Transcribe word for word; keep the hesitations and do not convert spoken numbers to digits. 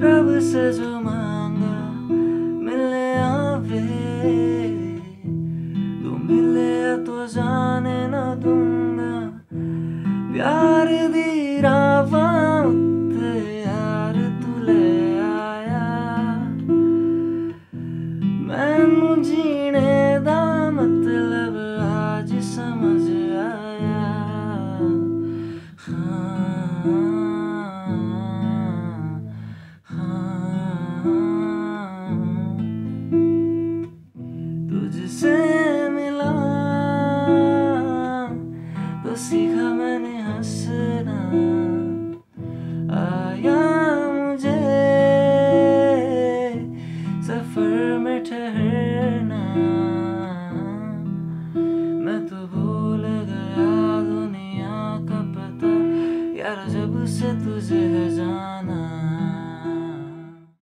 रब से जो मांगा मिलने आवे, तू मिले तो जाने ना दूंगा प्यार दी रावां उत्ते यार तू ले आया। मैनू जीने दा मतलब आज समझ आया। हाँ, हाँ, तुझसे मिला तो सीखा मैंने हंसना, आया मुझे सफर में ठहरना। मैं तो भूल गया दुनिया का पता यार जब से तुझे है जाना।